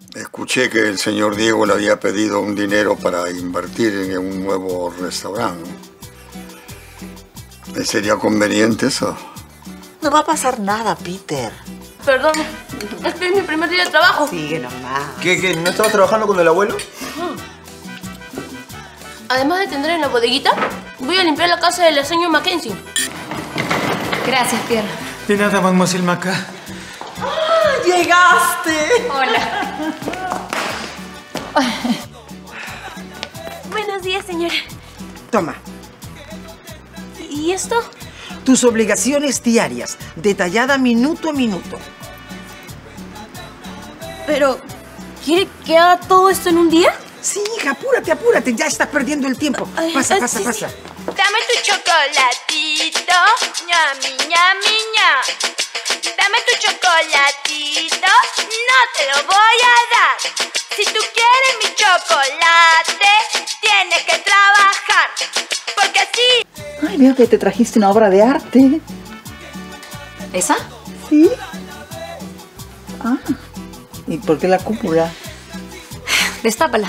Escuché que el señor Diego le había pedido un dinero para invertir en un nuevo restaurante. ¿Le sería conveniente eso? No va a pasar nada, Peter. Perdón, es que es mi primer día de trabajo. Sigue nomás. ¿Qué? ¿No estabas trabajando con el abuelo? Además de atender en la bodeguita, voy a limpiar la casa de la señora Mackenzie. Gracias, Pierre. De nada, mademoiselle Maca. ¡Ah, llegaste! Hola. Buenos días, señora. Toma, ¿Y esto? tus obligaciones diarias, detallada minuto a minuto. Pero, ¿quiere que haga todo esto en un día? Sí, hija, apúrate, apúrate. Ya estás perdiendo el tiempo. Pasa, pasa, sí, pasa. sí. Dame tu chocolatito, ñami, ñami, ña. Dame tu chocolatito, no te lo voy a dar. Si tú quieres mi chocolate, tienes que trabajar, porque así... Ay, veo que te trajiste una obra de arte. ¿Esa? ¿Sí? Ah, ¿y por qué la cúpula? Destápala.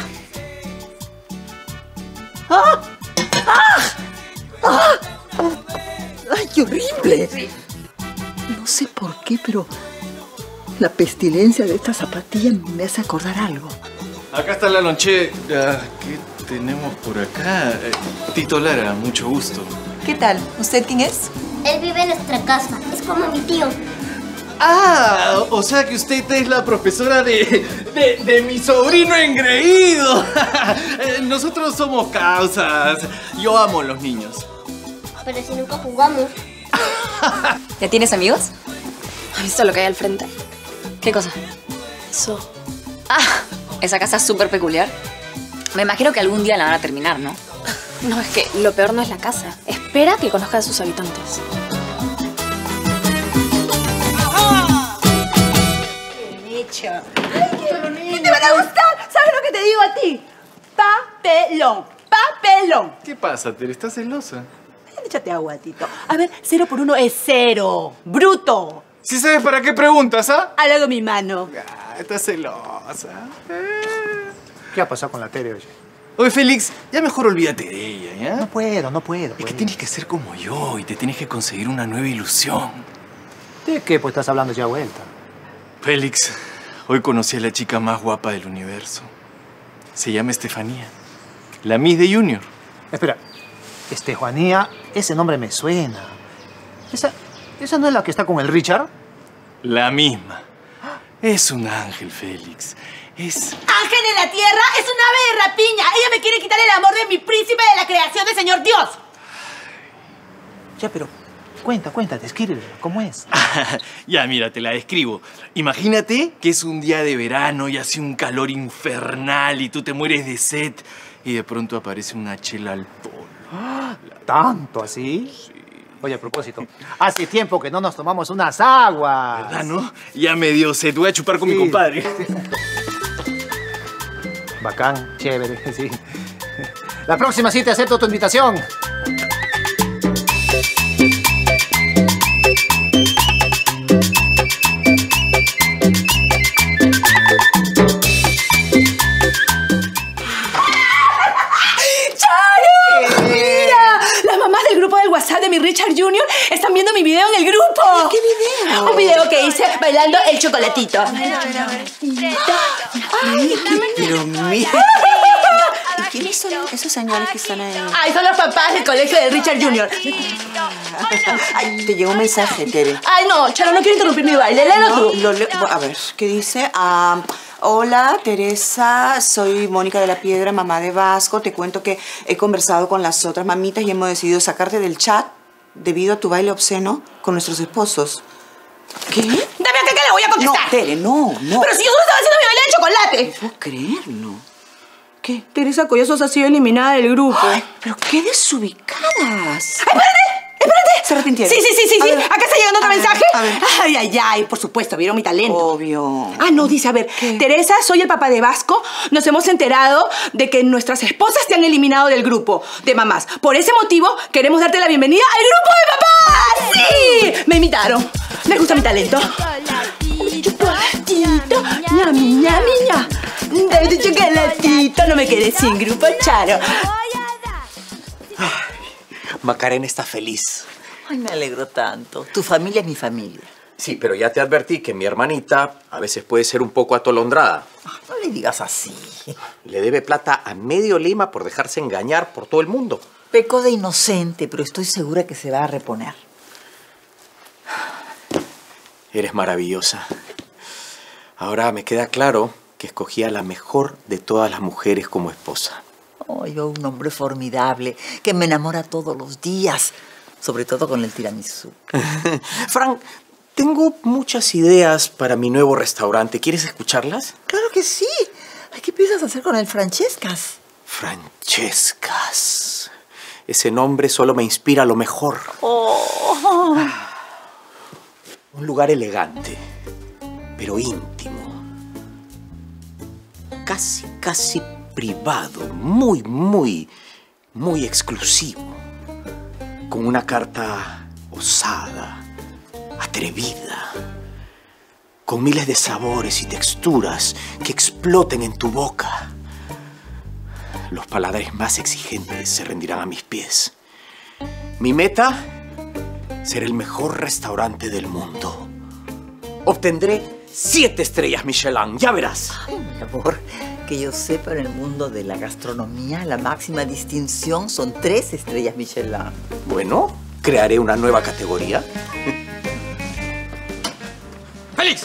¡Ah! ¡Ah! ¡Ah! ¡Ay, qué horrible! Sí. No sé por qué, pero la pestilencia de esta zapatilla me hace acordar algo. Acá está la lonche. ¿Qué tenemos por acá? Tito Lara, mucho gusto. ¿Qué tal? ¿Usted quién es? Él vive en nuestra casa. Es como mi tío. Ah, o sea que usted es la profesora de mi sobrino engreído. Nosotros somos causas. Yo amo a los niños. Pero si nunca jugamos. ¿Ya tienes amigos? ¿Has visto lo que hay al frente? ¿Qué cosa? Eso. Ah, esa casa es súper peculiar. Me imagino que algún día la van a terminar, ¿no? No, es que lo peor no es la casa. Espera que conozca a sus habitantes. ¿Te van a gustar? ¿Sabes lo que te digo a ti? Papelón, papelón. ¿Qué pasa, Tere? ¿Estás celosa? Échate agua, Tito. A ver, 0 por 1 es 0. Bruto. ¿Sí sabes para qué preguntas, ah? Halago mi mano. Estás celosa. ¿Qué ha pasado con la Tere, oye? Oye, Félix, ya mejor olvídate de ella, ¿ya? No puedo. Es que tienes que ser como yo y te tienes que conseguir una nueva ilusión. ¿De qué? Pues estás hablando ya vuelta. Félix, hoy conocí a la chica más guapa del universo. Se llama Estefanía, la Miss de Junior. Espera, Estefanía, ese nombre me suena. ¿Esa no es la que está con el Richard? La misma. Es un ángel, Félix. Es... Ángel de la tierra es un ave de rapiña. Ella me quiere quitar el amor de mi príncipe de la creación del Señor Dios. Ya, pero cuenta, descríbelo. ¿Cómo es? Ya, mira, te la describo. Imagínate que es un día de verano y hace un calor infernal y tú te mueres de sed y de pronto aparece una chela al polo. ¿Tanto así? Sí. Oye, a propósito, hace tiempo que no nos tomamos unas aguas. ¿Verdad, no? Ya me dio sed. Voy a chupar con mi compadre. Bacán, chévere, sí. La próxima sí te acepto tu invitación. WhatsApp de mi Richard Jr. están viendo mi video en el grupo. ¿Qué video? Un video que hice bailando el chocolatito. A ver. Ay, pero mira. ¿Y quiénes son esos señores que están ahí? Ay, son los papás del colegio de Richard Jr. Ay, te llegó un mensaje, Tere. Ay, no, Charo, no quiero interrumpir mi baile. Léelo tú. A ver, ¿qué dice? Hola, Teresa, soy Mónica de la Piedra, mamá de Vasco. Te cuento que he conversado con las otras mamitas y hemos decidido sacarte del chat debido a tu baile obsceno con nuestros esposos. ¿Qué? Dame acá que le voy a contestar. No, Tere, no. Pero si yo solo estaba haciendo mi baile de chocolate. No puedo creerlo. ¿Qué? Teresa Collazos ha sido eliminada del grupo. Ay, pero qué desubicadas. ¡Ay, espérate! ¿Se arrepintieron? Sí. Acá está llegando otro mensaje. A ver. Ay, por supuesto, vieron mi talento. Obvio. No, dice, a ver, ¿qué? Teresa, soy el papá de Vasco. Nos hemos enterado de que nuestras esposas te han eliminado del grupo de mamás. Por ese motivo, queremos darte la bienvenida al grupo de papás. ¡Sí! Me imitaron. ¿Les gusta mi talento? Chocolatito, ñami, ñami, ña. Dame tu chocolatito, no me quedes sin grupo, Charo. Macarena está feliz. Ay, me alegro tanto. Tu familia es mi familia. Sí, pero ya te advertí que mi hermanita a veces puede ser un poco atolondrada. No le digas así. Le debe plata a medio Lima por dejarse engañar por todo el mundo. Pecó de inocente, pero estoy segura que se va a reponer. Eres maravillosa. Ahora me queda claro que escogí a la mejor de todas las mujeres como esposa. Oh, yo un hombre formidable que me enamora todos los días. Sobre todo con el tiramisú. Frank, tengo muchas ideas para mi nuevo restaurante. ¿Quieres escucharlas? Claro que sí. Ay, ¿qué piensas hacer con el Francescas? Francescas. Ese nombre solo me inspira lo mejor. Oh. Un lugar elegante, pero íntimo. Casi privado. Muy exclusivo. Con una carta osada, atrevida, con miles de sabores y texturas que exploten en tu boca. Los paladares más exigentes se rendirán a mis pies. Mi meta, ser el mejor restaurante del mundo. Obtendré 7 estrellas Michelin, ya verás. Ay, mi amor, que yo sepa, en el mundo de la gastronomía, la máxima distinción son 3 estrellas Michelin. Bueno, crearé una nueva categoría. ¡Félix!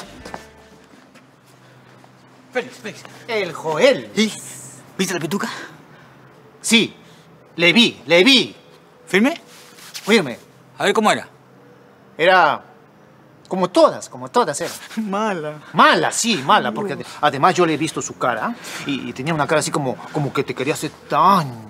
Félix. El Joel. ¿Y? ¿Viste la pituca? Sí, le vi. ¿Firme? Firme. A ver cómo era. Era como todas eran. Mala. Mala, porque además yo le he visto su cara y tenía una cara así como que te quería hacer daño.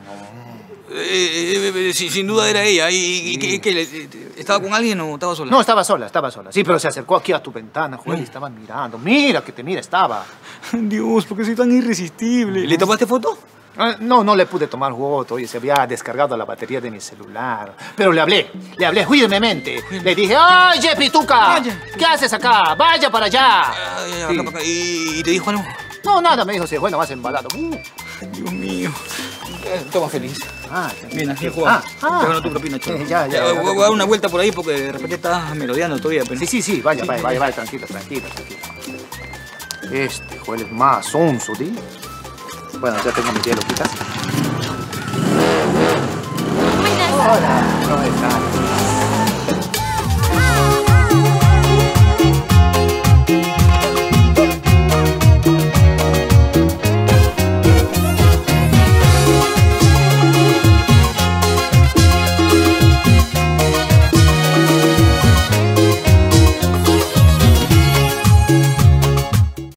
Sin duda era ella. ¿Y qué? ¿Estaba con alguien o estaba sola? No, estaba sola. Sí, pero se acercó aquí a tu ventana, Joel, y estaba mirando. Mira, que te mira, estaba. Dios, ¿por qué soy tan irresistible? ¿Le tomaste foto? No le pude tomar foto. Oye, se había descargado la batería de mi celular. Pero le hablé firmemente. Le dije, ¡oye, pituca! ¿Qué haces acá? ¡Vaya para allá! ¿Y te dijo algo? No, nada, me dijo, se fue nomás embalado. Dios mío. Toma, feliz. Bien, así jugamos. Te gano tu propina, chico. Ya. Voy a dar una vuelta por ahí porque de repente estás merodeando todavía. Pero... Sí, vaya, tranquilo. Este Joel es más onzo, ¿sí? Bueno, ya tengo mi tía, ¿lo quitas? Buenas. Hola, ¿cómo estás?